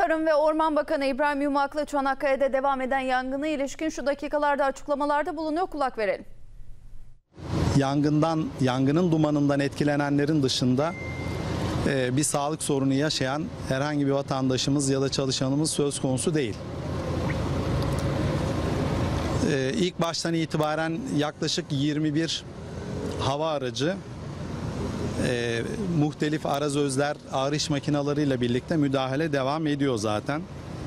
Tarım ve Orman Bakanı İbrahim Yumaklı Çanakkale'de devam eden yangına ilişkin şu dakikalarda açıklamalarda bulunuyor. Kulak verelim. Yangının dumanından etkilenenlerin dışında bir sağlık sorunu yaşayan herhangi bir vatandaşımız ya da çalışanımız söz konusu değil. İlk baştan itibaren yaklaşık 21 hava aracı, muhtelif arazözler, ağır iş makinalarıyla birlikte müdahale devam ediyor zaten.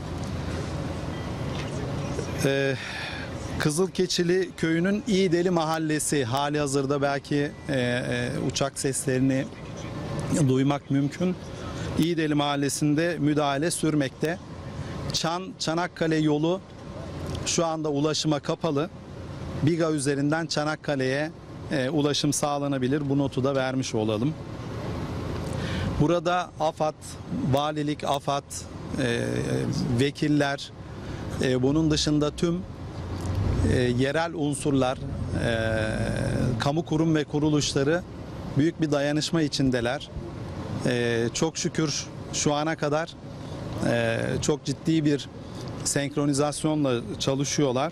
Kızılkeçili köyünün İğdeli mahallesi, hali hazırda belki uçak seslerini duymak mümkün. İğdeli mahallesinde müdahale sürmekte. Çanakkale yolu şu anda ulaşıma kapalı. Biga üzerinden Çanakkale'ye ulaşım sağlanabilir. Bu notu da vermiş olalım. Burada AFAD, valilik, AFAD, vekiller, bunun dışında tüm yerel unsurlar, kamu kurum ve kuruluşları büyük bir dayanışma içindeler. Çok şükür şu ana kadar çok ciddi bir senkronizasyonla çalışıyorlar.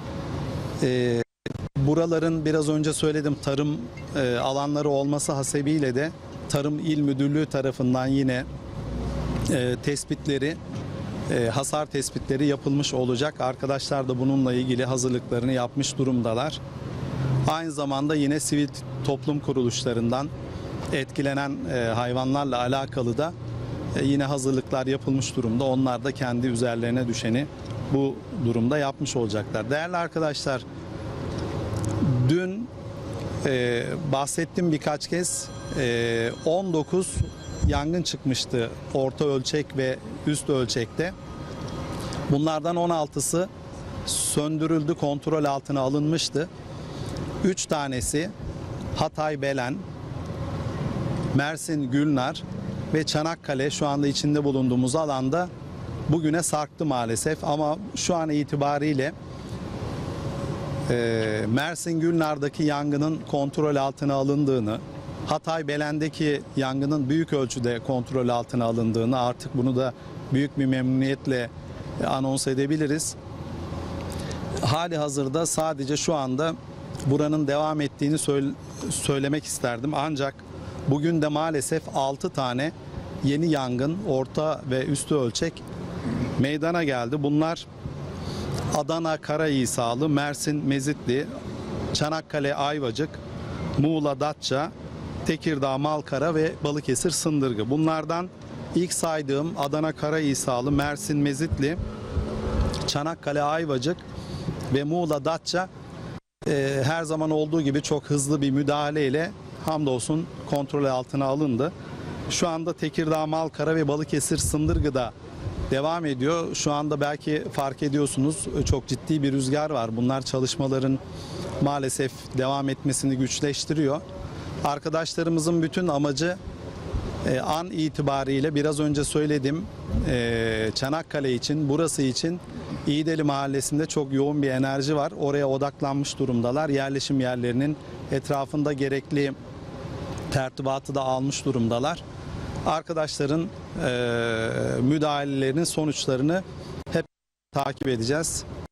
Buraların biraz önce söyledim tarım alanları olması hasebiyle de Tarım İl Müdürlüğü tarafından yine tespitleri, hasar tespitleri yapılmış olacak. Arkadaşlar da bununla ilgili hazırlıklarını yapmış durumdalar. Aynı zamanda yine sivil toplum kuruluşlarından etkilenen hayvanlarla alakalı da yine hazırlıklar yapılmış durumda. Onlar da kendi üzerlerine düşeni bu durumda yapmış olacaklar. Değerli arkadaşlar, dün bahsettim birkaç kez, 19 yangın çıkmıştı orta ölçek ve üst ölçekte. Bunlardan 16'sı söndürüldü, kontrol altına alınmıştı. 3 tanesi Hatay Belen, Mersin Gülnar ve Çanakkale, şu anda içinde bulunduğumuz alanda bugüne sarktı maalesef. Ama şu an itibariyle Mersin Gülnar'daki yangının kontrol altına alındığını, Hatay Belen'deki yangının büyük ölçüde kontrol altına alındığını, artık bunu da büyük bir memnuniyetle anons edebiliriz. Hali hazırda sadece şu anda buranın devam ettiğini söylemek isterdim. Ancak bugün de maalesef 6 tane yeni yangın, orta ve üstü ölçek meydana geldi. Bunlar Adana Karayiğsalı, Mersin Mezitli, Çanakkale Ayvacık, Muğla Datça, Tekirdağ Malkara ve Balıkesir Sındırgı. Bunlardan ilk saydığım Adana Karayiğsalı, Mersin Mezitli, Çanakkale Ayvacık ve Muğla Datça her zaman olduğu gibi çok hızlı bir müdahaleyle hamdolsun kontrol altına alındı. Şu anda Tekirdağ Malkara ve Balıkesir Sındırgı'da devam ediyor. Şu anda belki fark ediyorsunuz, çok ciddi bir rüzgar var. Bunlar çalışmaların maalesef devam etmesini güçleştiriyor. Arkadaşlarımızın bütün amacı an itibariyle biraz önce söyledim, Çanakkale için, burası için İğdeli Mahallesi'nde çok yoğun bir enerji var. Oraya odaklanmış durumdalar. Yerleşim yerlerinin etrafında gerekli tertibatı da almış durumdalar. Arkadaşların müdahalelerinin sonuçlarını hep takip edeceğiz.